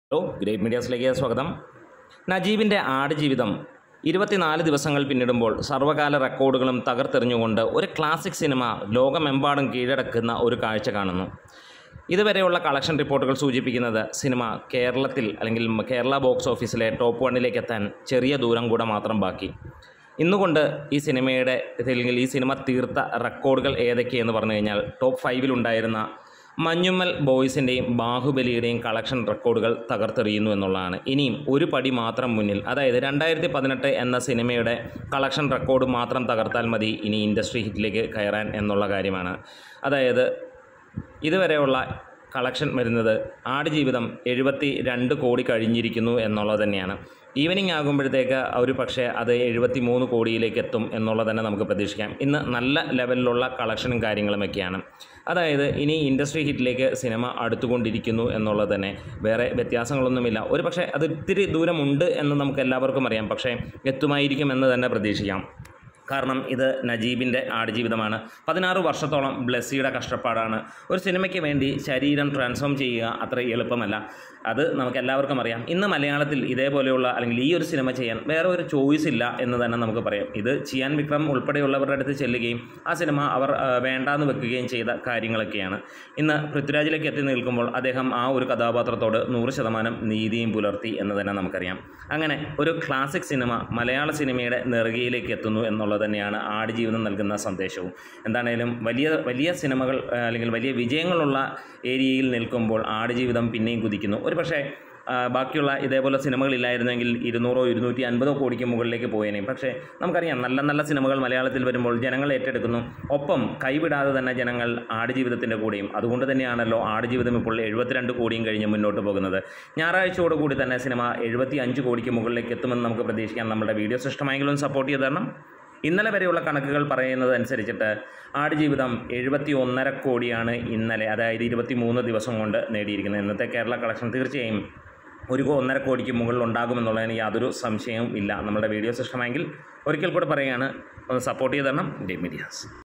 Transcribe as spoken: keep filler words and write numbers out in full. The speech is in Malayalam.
ഹലോ ഗ്രേറ്റ് മീഡിയാസിലേക്ക് സ്വാഗതം. നജീബിൻ്റെ ആടുജീവിതം ഇരുപത്തിനാല് ദിവസങ്ങൾ പിന്നിടുമ്പോൾ സർവ്വകാല റെക്കോർഡുകളും തകർത്തെറിഞ്ഞുകൊണ്ട് ഒരു ക്ലാസിക് സിനിമ ലോകമെമ്പാടും കീഴടക്കുന്ന ഒരു കാഴ്ച കാണുന്നു. ഇതുവരെയുള്ള കളക്ഷൻ റിപ്പോർട്ടുകൾ സൂചിപ്പിക്കുന്നത് സിനിമ കേരളത്തിൽ അല്ലെങ്കിൽ കേരള ബോക്സ് ഓഫീസിലെ ടോപ്പ് വണ്ണിലേക്ക് എത്താൻ ചെറിയ ദൂരം കൂടെ മാത്രം ബാക്കി. ഇന്നുകൊണ്ട് ഈ സിനിമയുടെ അല്ലെങ്കിൽ ഈ സിനിമ തീർത്ത റെക്കോർഡുകൾ ഏതൊക്കെയെന്ന് പറഞ്ഞു കഴിഞ്ഞാൽ ടോപ്പ് ഫൈവിലുണ്ടായിരുന്ന മഞ്ഞുമ്മൽ ബോയ്സിൻ്റെയും ബാഹുബലിയുടെയും കളക്ഷൻ റെക്കോർഡുകൾ തകർത്തെറിയുന്നു എന്നുള്ളതാണ്. ഇനിയും ഒരു പടി മാത്രം മുന്നിൽ, അതായത് രണ്ടായിരത്തി പതിനെട്ട് എന്ന സിനിമയുടെ കളക്ഷൻ റെക്കോർഡ് മാത്രം തകർത്താൽ മതി ഇനി ഇൻഡസ്ട്രി ഹിറ്റിലേക്ക് കയറാൻ എന്നുള്ള കാര്യമാണ്. അതായത് ഇതുവരെയുള്ള കളക്ഷൻ വരുന്നത് ആടുജീവിതം എഴുപത്തി രണ്ട് കോടി കഴിഞ്ഞിരിക്കുന്നു എന്നുള്ളത് തന്നെയാണ്. ഈവനിങ് ആകുമ്പോഴത്തേക്ക് ഒരു പക്ഷേ അത് എഴുപത്തി മൂന്ന് കോടിയിലേക്ക് എത്തും എന്നുള്ളത് തന്നെ നമുക്ക് പ്രതീക്ഷിക്കാം. ഇന്ന് നല്ല ലെവലിലുള്ള കളക്ഷനും കാര്യങ്ങളുമൊക്കെയാണ്. അതായത് ഇനി ഇൻഡസ്ട്രി ഹിറ്റിലേക്ക് സിനിമ അടുത്തുകൊണ്ടിരിക്കുന്നു എന്നുള്ളത് തന്നെ, വേറെ വ്യത്യാസങ്ങളൊന്നുമില്ല. ഒരു പക്ഷേ അത് ഇത്തിരി ദൂരമുണ്ട് എന്ന് നമുക്ക് എല്ലാവർക്കും അറിയാം, പക്ഷേ എത്തുമായിരിക്കും എന്ന് തന്നെ പ്രതീക്ഷിക്കാം. കാരണം ഇത് നജീബിൻ്റെ ആടുജീവിതമാണ്. പതിനാറ് വർഷത്തോളം ബ്ലെസ്സിയുടെ കഷ്ടപ്പാടാണ്. ഒരു സിനിമയ്ക്ക് വേണ്ടി ശരീരം ട്രാൻസ്ഫോം ചെയ്യുക അത്ര എളുപ്പമല്ല, അത് നമുക്ക് എല്ലാവർക്കും അറിയാം. ഇന്ന് മലയാളത്തിൽ ഇതേപോലെയുള്ള അല്ലെങ്കിൽ ഈ ഒരു സിനിമ ചെയ്യാൻ വേറെ ഒരു ചോയ്സ് ഇല്ല എന്ന് തന്നെ നമുക്ക് പറയാം. ഇത് ചിയാൻ വിക്രം ഉൾപ്പെടെയുള്ളവരുടെ അടുത്ത് ചെല്ലുകയും ആ സിനിമ അവർ വേണ്ടാന്ന് വെക്കുകയും ചെയ്ത കാര്യങ്ങളൊക്കെയാണ്. ഇന്ന് പൃഥ്വിരാജിലേക്ക് എത്തി നിൽക്കുമ്പോൾ അദ്ദേഹം ആ ഒരു കഥാപാത്രത്തോട് നൂറ് ശതമാനം നീതിയും പുലർത്തി എന്ന് തന്നെ നമുക്കറിയാം. അങ്ങനെ ഒരു ക്ലാസിക് സിനിമ മലയാള സിനിമയുടെ നെറുകയിലേക്ക് എത്തുന്നു എന്നുള്ളത് തന്നെയാണ് ആടുജീവിതം നൽകുന്ന സന്ദേശവും. എന്താണേലും വലിയ വലിയ സിനിമകൾ അല്ലെങ്കിൽ വലിയ വിജയങ്ങളുള്ള ഏരിയയിൽ നിൽക്കുമ്പോൾ ആടുജീവിതം പിന്നെയും കുതിക്കുന്നു. ഒരു പക്ഷേ ബാക്കിയുള്ള ഇതേപോലെ സിനിമകളില്ലായിരുന്നെങ്കിൽ ഇരുന്നൂറോ ഇരുന്നൂറ്റി അൻപതോ കോടിക്ക് മുകളിലേക്ക് പോയേനെ. പക്ഷേ നമുക്കറിയാം, നല്ല നല്ല സിനിമകൾ മലയാളത്തിൽ വരുമ്പോൾ ജനങ്ങൾ ഏറ്റെടുക്കുന്നു. ഒപ്പം കൈവിടാതെ തന്നെ ജനങ്ങൾ ആടുജീവിതത്തിൻ്റെ കൂടെയും. അതുകൊണ്ട് തന്നെയാണല്ലോ ആടുജീവിതം ഇപ്പോൾ എഴുപത്തിരണ്ട് കോടിയും കഴിഞ്ഞ് മുന്നോട്ട് പോകുന്നത്. ഞായറാഴ്ചയോടുകൂടി തന്നെ സിനിമ എഴുപത്തി അഞ്ച് കോടിക്ക് മുകളിലേക്ക് എത്തുമെന്ന് നമുക്ക് പ്രതീക്ഷിക്കാം. നമ്മുടെ വീഡിയോസ് ഇഷ്ടമായെങ്കിലും സപ്പോർട്ട് ചെയ്ത് തരണം. ഇന്നലെ വരെയുള്ള കണക്കുകൾ പറയുന്നത് അനുസരിച്ചിട്ട് ആടുജീവിതം എഴുപത്തി ഒന്നര കോടിയാണ് ഇന്നലെ, അതായത് ഇരുപത്തി മൂന്ന് ദിവസം കൊണ്ട് നേടിയിരിക്കുന്നത്. ഇന്നത്തെ കേരള കളക്ഷൻ തീർച്ചയായും ഒരു ഒന്നര കോടിക്ക് മുകളിൽ ഉണ്ടാകുമെന്നുള്ളതിന് യാതൊരു സംശയവും ഇല്ല. നമ്മുടെ വീഡിയോസ് ഇഷ്ടമായെങ്കിൽ ഒരിക്കൽ കൂടെ പറയുകയാണ്, ഒന്ന് സപ്പോർട്ട് ചെയ്ത് തരണം ഗ്രേറ്റ് മീഡിയാസ്.